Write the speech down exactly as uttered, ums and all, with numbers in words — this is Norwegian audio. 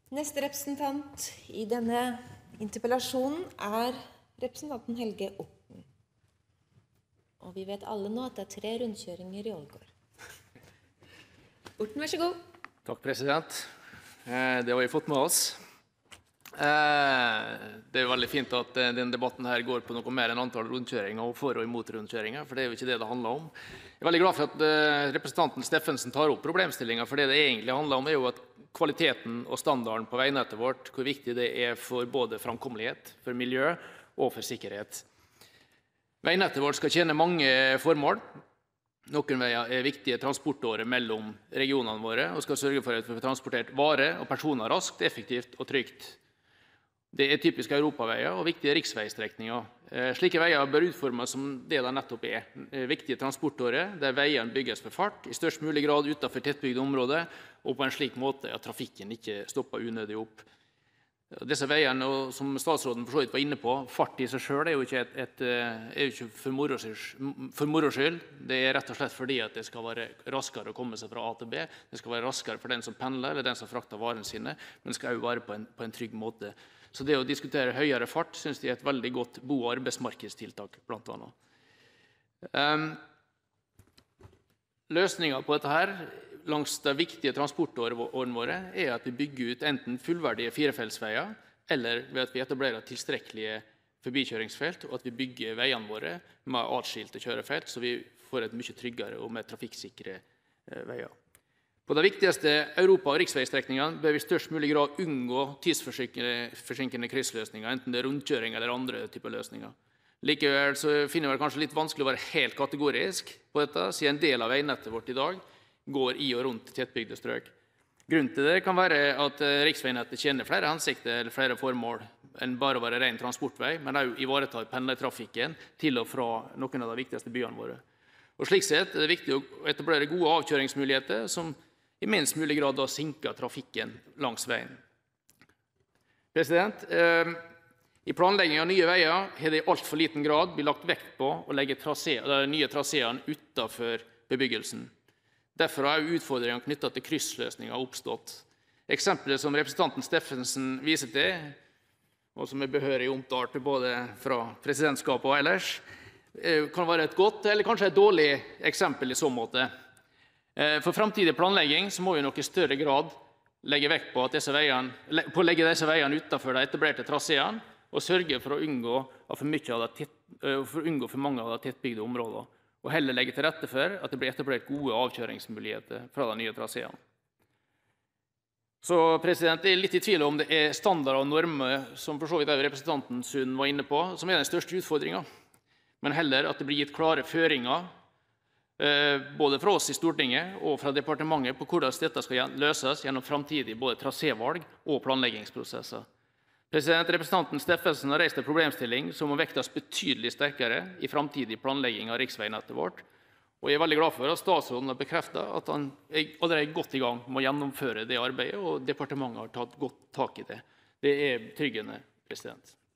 Neste representant i denne interpellasjonen er representanten Helge Orten. Og vi vet alle nå at det er tre rundkjøringer i Ålgård. Orten, vær så god. Takk, president. Det har vi fått med oss. Det er veldig fint at denne debatten her går på noe mer enn antall rundkjøringer og for og imot rundkjøringer, for det er jo ikke det det handler om. Jeg er veldig glad for at representanten Steffensen tar opp problemstillingen, for det det egentlig handler om er jo at kvaliteten og standarden på veinettet vårt, hvor viktig det er for både framkommelighet, for miljø og for sikkerhet. Veinettet vårt skal tjene mange formål. Noen veier er viktige transportårer mellom regionene våre og skal sørge for at vi får transportert varer og personer raskt, effektivt og trygt. Det er typiske europaveier og viktige riksveistrekninger. Slike veier bør utformes som det de nettopp er. Viktige transportårer der veiene bygges for fart i størst mulig grad utenfor tettbygde områder og på en slik måte at trafikken ikke stopper unødig opp. Disse veiene, og som statsråden for så vidt var inne på, fart i seg selv er jo ikke, et, et, er jo ikke for moro for moro skyld. Det er rett og slett fordi at det skal være raskere å komme seg fra A til B. Det skal være raskere for den som pendler eller den som frakter varene sine, men det skal også være på en, på en trygg måte. Så det å diskutere høyere fart synes jeg er et veldig godt bo- og arbeidsmarkedstiltak, blant annet. Um, Løsningen på dette her langs de viktige transportårene våre er at vi bygger ut enten fullverdige firefeltsveier, eller ved at vi etablerer tilstrekkelige forbikjøringsfelt, og at vi bygger veiene våre med atskilte kjørefelt, så vi får et mye tryggere og mer trafikksikre veier. På de viktigste europa- og riksveistrekningene bør vi i størst mulig grad unngå tidsforsinkende kryssløsninger, enten det er rundkjøring eller andre typer løsninger. Likevel så finner jeg det kanskje litt vanskelig å være helt kategorisk på dette, siden en del av veinettet vårt i dag går i og rundt tettbygde strøk. Grunnen til det kan være at riksveinettet tjener flere hensikter eller flere formål enn bare å være ren transportvei, men også ivaretar pendlertrafikken til og fra noen av de viktigste byene våre. Og slik sett er det viktig å etablere gode avkjøringsmuligheter som i minst mulig grad da sinker trafikken langs veien. President, eh, I planlegging av nye veier har det i altfor liten grad blitt lagt vekt på å legge trasé, de nye traseene utenfor bebyggelsen. Derfor har utfordringene knyttet til kryssløsninger oppstått. Eksempelet som representanten Steffensen viser til, og som er behørig omtalt både fra presidentskapet og ellers, kan være et godt eller kanskje et dårlig eksempel i så måte. For fremtidig planlegging så må vi i noe større grad legge vekt på, at disse veiene, på å legge disse veiene utenfor de etablerte traseene og sørge for å unngå for, mye av det, for, å unngå for mange av de tettbygde områdene, og heller legge til rette for at det blir etablert gode avkjøringsmuligheter fra de nye traseene. Så president, jeg er litt i tvil om det er standarder og normer, som for så vidt representanten Sund var inne på, som er den største utfordringen, men heller at det blir gitt klare føringer både fra oss i Stortinget og fra departementet på hvordan dette skal løses gjennom fremtidig både trasévalg og planleggingsprosesser. President, Representanten Steffensen har reist en problemstilling som må vektes betydelig sterkere i fremtidig planlegging av riksveinettet vårt, og jeg er veldig glad for at statsråden har bekreftet at han er allerede godt i gang med å gjennomføre det arbeidet, og departementet har tatt godt tak i det. Det er betryggende, president.